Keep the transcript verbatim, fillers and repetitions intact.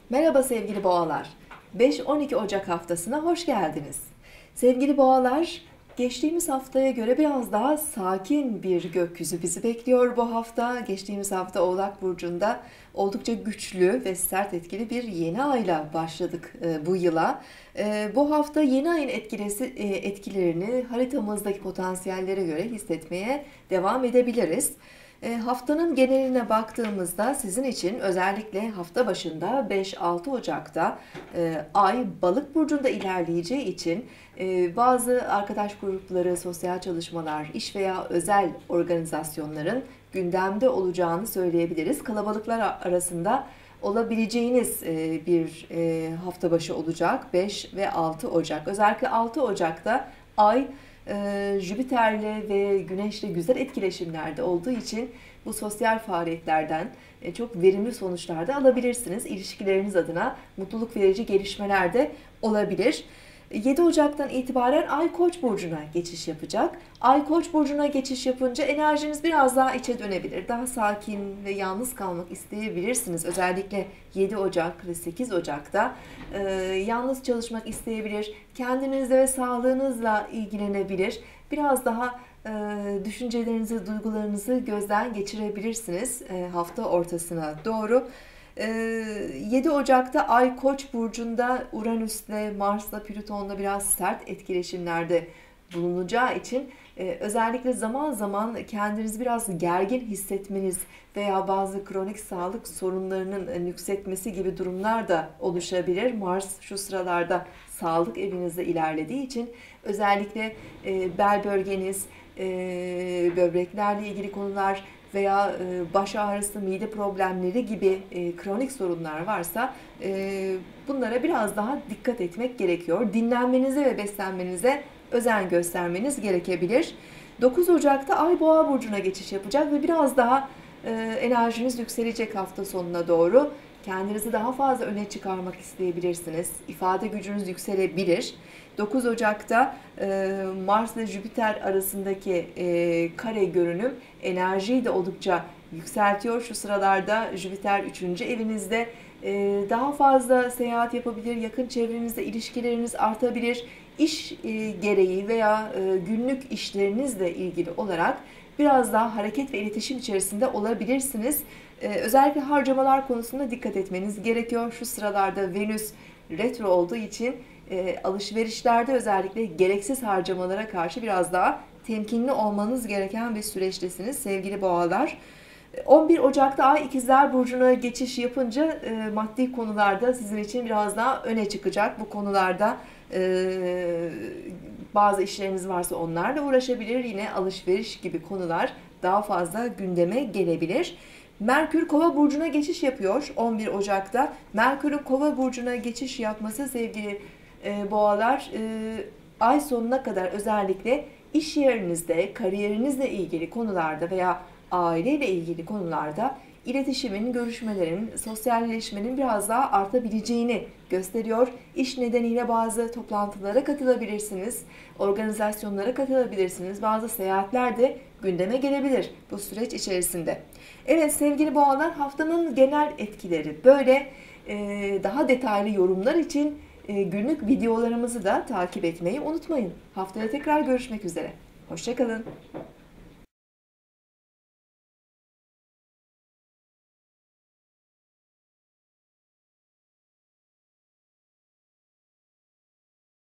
Merhaba sevgili boğalar. beş on iki Ocak haftasına hoş geldiniz. Sevgili boğalar, geçtiğimiz haftaya göre biraz daha sakin bir gökyüzü bizi bekliyor bu hafta. Geçtiğimiz hafta Oğlak Burcu'nda oldukça güçlü ve sert etkili bir yeni ayla başladık e, bu yıla. E, bu hafta yeni ayın etkilesi, e, etkilerini haritamızdaki potansiyellere göre hissetmeye devam edebiliriz. E, haftanın geneline baktığımızda sizin için özellikle hafta başında beş altı Ocak'ta e, Ay Balık burcunda ilerleyeceği için e, bazı arkadaş grupları, sosyal çalışmalar, iş veya özel organizasyonların gündemde olacağını söyleyebiliriz. Kalabalıklar arasında olabileceğiniz e, bir e, hafta başı olacak beş ve altı Ocak. Özellikle altı Ocak'ta Ay e, Jüpiter'le ve Güneş'le güzel etkileşimlerde olduğu için bu sosyal faaliyetlerden e, çok verimli sonuçlar da alabilirsiniz. İlişkileriniz adına mutluluk verici gelişmeler de olabilir. yedi Ocak'tan itibaren Ay Koç burcuna geçiş yapacak. Ay Koç burcuna geçiş yapınca enerjiniz biraz daha içe dönebilir. Daha sakin ve yalnız kalmak isteyebilirsiniz. Özellikle yedi Ocak ve sekiz Ocak'ta e, yalnız çalışmak isteyebilir. Kendinizle ve sağlığınızla ilgilenebilir. Biraz daha e, düşüncelerinizi, duygularınızı gözden geçirebilirsiniz e, hafta ortasına doğru. yedi Ocak'ta Ay Koç burcunda Uranüs'le, Mars'la, Plüton'la biraz sert etkileşimlerde bulunacağı için özellikle zaman zaman kendinizi biraz gergin hissetmeniz veya bazı kronik sağlık sorunlarının nüksetmesi gibi durumlar da oluşabilir. Mars şu sıralarda sağlık evinizde ilerlediği için özellikle bel bölgeniz, böbreklerle ilgili konular veya baş ağrısı, mide problemleri gibi kronik sorunlar varsa bunlara biraz daha dikkat etmek gerekiyor. Dinlenmenize ve beslenmenize özen göstermeniz gerekebilir. dokuz Ocak'ta Ay Boğa burcuna geçiş yapacak ve biraz daha enerjiniz yükselecek hafta sonuna doğru. Kendinizi daha fazla öne çıkarmak isteyebilirsiniz. İfade gücünüz yükselebilir. dokuz Ocak'ta Mars ve Jüpiter arasındaki kare görünüm enerjiyi de oldukça yükseltiyor. Şu sıralarda Jüpiter üçüncü evinizde, daha fazla seyahat yapabilir, yakın çevrenizde ilişkileriniz artabilir. İş gereği veya günlük işlerinizle ilgili olarak biraz daha hareket ve iletişim içerisinde olabilirsiniz. Özellikle harcamalar konusunda dikkat etmeniz gerekiyor. Şu sıralarda Venüs retro olduğu için alışverişlerde özellikle gereksiz harcamalara karşı biraz daha temkinli olmanız gereken bir süreçtesiniz sevgili boğalar. on bir Ocak'ta Ay İkizler Burcu'na geçiş yapınca maddi konularda sizin için biraz daha öne çıkacak. Bu konularda bazı işleriniz varsa onlarla uğraşabilir. Yine alışveriş gibi konular daha fazla gündeme gelebilir. Merkür Kova burcuna geçiş yapıyor on bir Ocak'ta. Merkür'ün Kova burcuna geçiş yapması sevgili e, boğalar e, ay sonuna kadar özellikle iş yerinizde, kariyerinizle ilgili konularda veya aileyle ilgili konularda iletişimin, görüşmelerin, sosyalleşmenin biraz daha artabileceğini gösteriyor. İş nedeniyle bazı toplantılara katılabilirsiniz, organizasyonlara katılabilirsiniz, bazı seyahatler de gündeme gelebilir bu süreç içerisinde. Evet sevgili boğalar, haftanın genel etkileri böyle. Daha detaylı yorumlar için günlük videolarımızı da takip etmeyi unutmayın. Haftaya tekrar görüşmek üzere. Hoşça kalın.